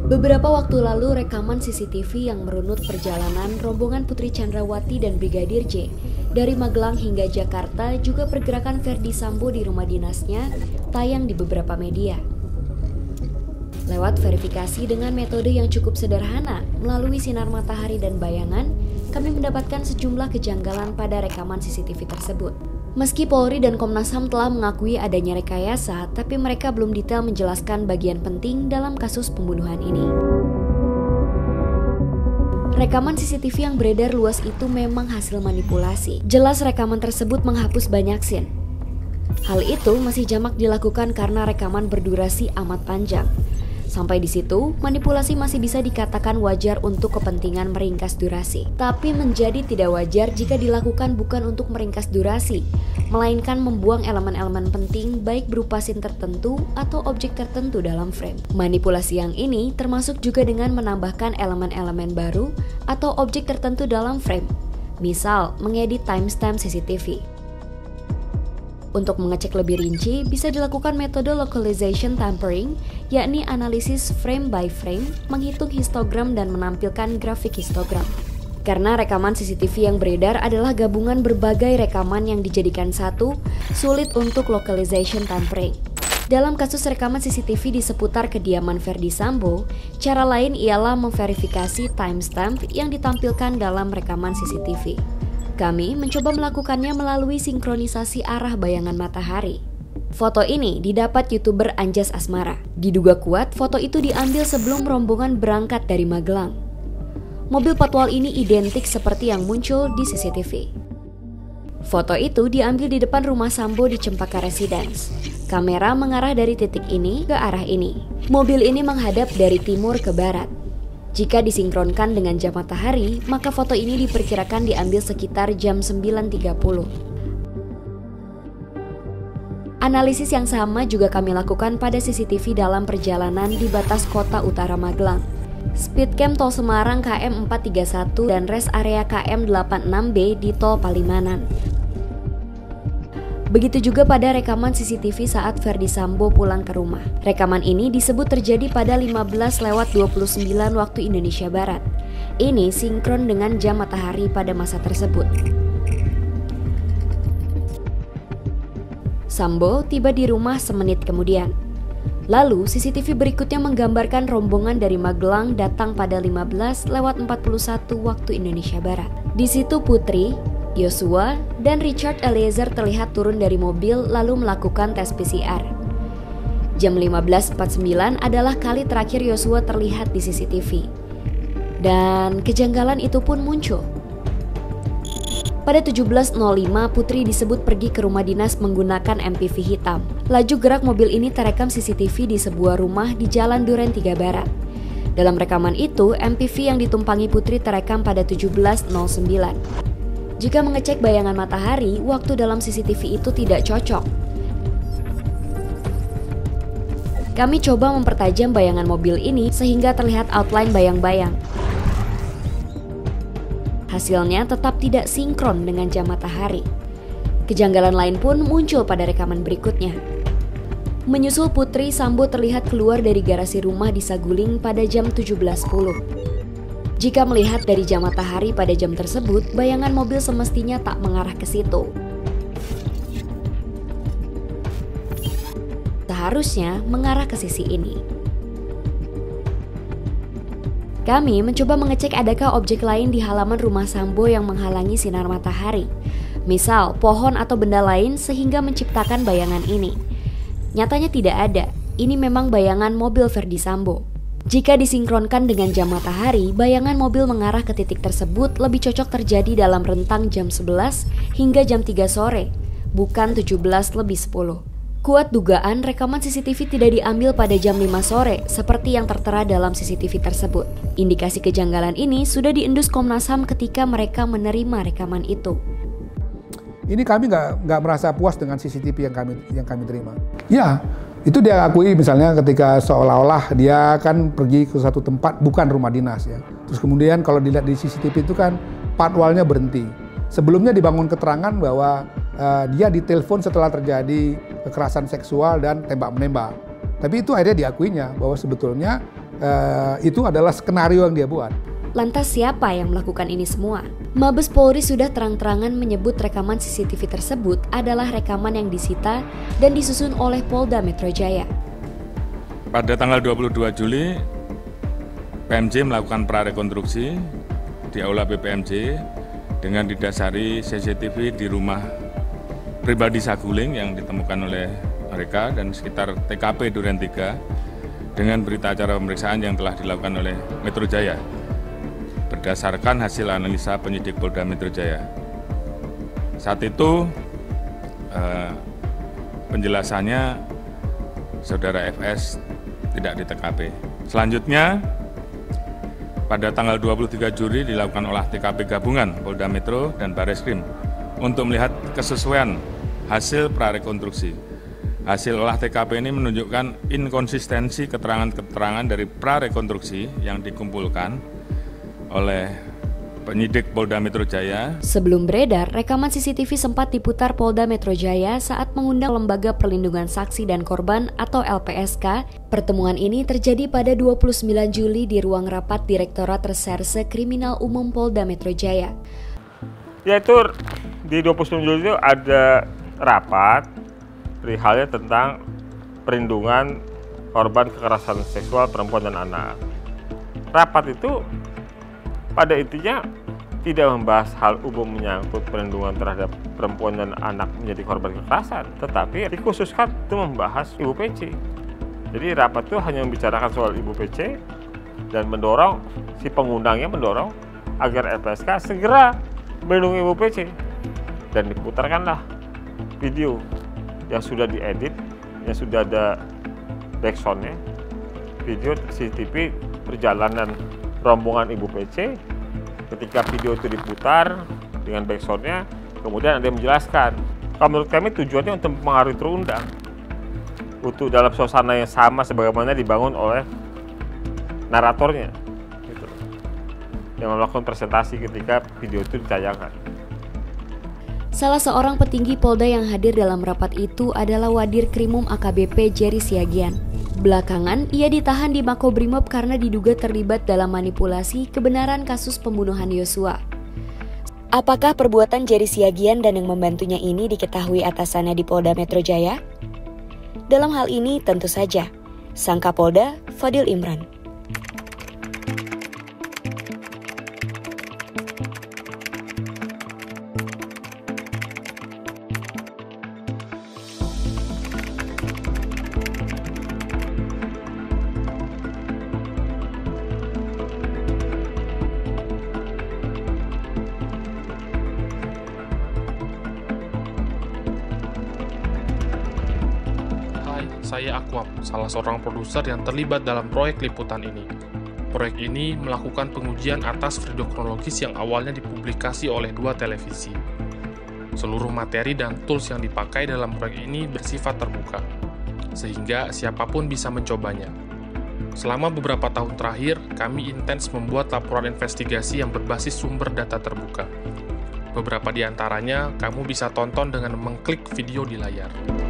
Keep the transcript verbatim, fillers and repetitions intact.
Beberapa waktu lalu, rekaman C C T V yang merunut perjalanan rombongan Putri Chandrawati dan Brigadir J dari Magelang hingga Jakarta, juga pergerakan Verdi Sambo di rumah dinasnya, tayang di beberapa media. Lewat verifikasi dengan metode yang cukup sederhana melalui sinar matahari dan bayangan, kami mendapatkan sejumlah kejanggalan pada rekaman C C T V tersebut. Meski Polri dan Komnas H A M telah mengakui adanya rekayasa, tapi mereka belum detail menjelaskan bagian penting dalam kasus pembunuhan ini. Rekaman C C T V yang beredar luas itu memang hasil manipulasi. Jelas rekaman tersebut menghapus banyak scene. Hal itu masih jamak dilakukan karena rekaman berdurasi amat panjang. Sampai di situ, manipulasi masih bisa dikatakan wajar untuk kepentingan meringkas durasi. Tapi menjadi tidak wajar jika dilakukan bukan untuk meringkas durasi, melainkan membuang elemen-elemen penting baik berupa scene tertentu atau objek tertentu dalam frame. Manipulasi yang ini termasuk juga dengan menambahkan elemen-elemen baru atau objek tertentu dalam frame. Misal, mengedit timestamp C C T V. Untuk mengecek lebih rinci, bisa dilakukan metode localization tampering, yakni analisis frame by frame, menghitung histogram dan menampilkan grafik histogram. Karena rekaman C C T V yang beredar adalah gabungan berbagai rekaman yang dijadikan satu, sulit untuk localization tampering. Dalam kasus rekaman C C T V di seputar kediaman Verdi Sambo, cara lain ialah memverifikasi timestamp yang ditampilkan dalam rekaman C C T V. Kami mencoba melakukannya melalui sinkronisasi arah bayangan matahari. Foto ini didapat YouTuber Anjas Asmara. Diduga kuat, foto itu diambil sebelum rombongan berangkat dari Magelang. Mobil patwal ini identik seperti yang muncul di C C T V. Foto itu diambil di depan rumah Sambo di Cempaka Residence. Kamera mengarah dari titik ini ke arah ini. Mobil ini menghadap dari timur ke barat. Jika disinkronkan dengan jam matahari, maka foto ini diperkirakan diambil sekitar jam sembilan tiga puluh. Analisis yang sama juga kami lakukan pada C C T V dalam perjalanan di batas kota utara Magelang. Speedcam Tol Semarang K M empat tiga satu dan rest area K M delapan enam B di Tol Palimanan. Begitu juga pada rekaman C C T V saat Verdi Sambo pulang ke rumah. Rekaman ini disebut terjadi pada lima belas lewat dua puluh sembilan waktu Indonesia Barat. Ini sinkron dengan jam matahari pada masa tersebut. Sambo tiba di rumah semenit kemudian. Lalu C C T V berikutnya menggambarkan rombongan dari Magelang datang pada lima belas lewat empat puluh satu waktu Indonesia Barat. Di situ Putri, Yosua, dan Richard Eliezer terlihat turun dari mobil lalu melakukan tes P C R. Jam lima belas empat puluh sembilan adalah kali terakhir Yosua terlihat di C C T V. Dan kejanggalan itu pun muncul. Pada tujuh belas nol lima, Putri disebut pergi ke rumah dinas menggunakan M P V hitam. Laju gerak mobil ini terekam C C T V di sebuah rumah di Jalan Duren tiga Barat. Dalam rekaman itu, M P V yang ditumpangi Putri terekam pada tujuh belas nol sembilan. Jika mengecek bayangan matahari, waktu dalam C C T V itu tidak cocok. Kami coba mempertajam bayangan mobil ini sehingga terlihat outline bayang-bayang. Hasilnya tetap tidak sinkron dengan jam matahari. Kejanggalan lain pun muncul pada rekaman berikutnya. Menyusul Putri, Sambo terlihat keluar dari garasi rumah di Saguling pada jam tujuh belas sepuluh. Jika melihat dari jam matahari pada jam tersebut, bayangan mobil semestinya tak mengarah ke situ. Seharusnya mengarah ke sisi ini. Kami mencoba mengecek adakah objek lain di halaman rumah Sambo yang menghalangi sinar matahari. Misal, pohon atau benda lain sehingga menciptakan bayangan ini. Nyatanya tidak ada. Ini memang bayangan mobil Verdi Sambo. Jika disinkronkan dengan jam matahari, bayangan mobil mengarah ke titik tersebut lebih cocok terjadi dalam rentang jam sebelas hingga jam tiga sore, bukan tujuh belas lebih sepuluh. Kuat dugaan rekaman C C T V tidak diambil pada jam lima sore, seperti yang tertera dalam C C T V tersebut. Indikasi kejanggalan ini sudah diendus Komnas H A M ketika mereka menerima rekaman itu. Ini kami nggak nggak merasa puas dengan C C T V yang kami yang kami terima. Ya. Itu dia akui misalnya ketika seolah-olah dia kan pergi ke satu tempat bukan rumah dinas ya. Terus kemudian kalau dilihat di C C T V itu kan patwalnya berhenti. Sebelumnya dibangun keterangan bahwa uh, dia ditelepon setelah terjadi kekerasan seksual dan tembak-menembak. Tapi itu akhirnya diakuinya bahwa sebetulnya uh, itu adalah skenario yang dia buat. Lantas siapa yang melakukan ini semua? Mabes Polri sudah terang-terangan menyebut rekaman C C T V tersebut adalah rekaman yang disita dan disusun oleh Polda Metro Jaya. Pada tanggal dua puluh dua Juli, P M J melakukan prarekonstruksi di Aula B P M J dengan didasari C C T V di rumah pribadi Saguling yang ditemukan oleh mereka dan sekitar T K P Duren tiga dengan berita acara pemeriksaan yang telah dilakukan oleh Metro Jaya berdasarkan hasil analisa penyidik Polda Metro Jaya. Saat itu eh, penjelasannya saudara F S tidak di T K P. Selanjutnya pada tanggal dua puluh tiga Juli dilakukan olah T K P gabungan Polda Metro dan Bareskrim untuk melihat kesesuaian hasil prarekonstruksi. Hasil olah T K P ini menunjukkan inkonsistensi keterangan-keterangan dari prarekonstruksi yang dikumpulkan oleh penyidik Polda Metro Jaya. Sebelum beredar, rekaman C C T V sempat diputar Polda Metro Jaya saat mengundang Lembaga Perlindungan Saksi dan Korban atau L P S K. Pertemuan ini terjadi pada dua puluh sembilan Juli di ruang rapat Direktorat Reserse Kriminal Umum Polda Metro Jaya. Yaitu di dua puluh sembilan Juli itu ada rapat perihalnya tentang perlindungan korban kekerasan seksual perempuan dan anak. Rapat itu pada intinya tidak membahas hal umum menyangkut perlindungan terhadap perempuan dan anak menjadi korban kekerasan, tetapi dikhususkan itu membahas Ibu P C. Jadi rapat itu hanya membicarakan soal Ibu P C dan mendorong, si pengundangnya mendorong agar L P S K segera melindungi Ibu P C. Dan diputarkanlah video yang sudah diedit, yang sudah ada backsound-nya, video C C T V perjalanan rombongan Ibu P C. Ketika video itu diputar dengan backsound-nya, kemudian ada yang menjelaskan. Kalau menurut kami tujuannya untuk mempengaruhi terundang, untuk dalam suasana yang sama sebagaimana dibangun oleh naratornya, gitu, yang melakukan presentasi ketika video itu ditayangkan. Salah seorang petinggi Polda yang hadir dalam rapat itu adalah Wadir Krimum A K B P Jerry Siagian. Belakangan, ia ditahan di Makobrimob karena diduga terlibat dalam manipulasi kebenaran kasus pembunuhan Yosua. Apakah perbuatan Jerry Siagian dan yang membantunya ini diketahui atasannya di Polda Metro Jaya? Dalam hal ini tentu saja, sang Kapolda Fadil Imran. Saya Akwam, salah seorang produser yang terlibat dalam proyek liputan ini. Proyek ini melakukan pengujian atas video kronologis yang awalnya dipublikasi oleh dua televisi. Seluruh materi dan tools yang dipakai dalam proyek ini bersifat terbuka, sehingga siapapun bisa mencobanya. Selama beberapa tahun terakhir, kami intens membuat laporan investigasi yang berbasis sumber data terbuka. Beberapa di antaranya kamu bisa tonton dengan mengklik video di layar.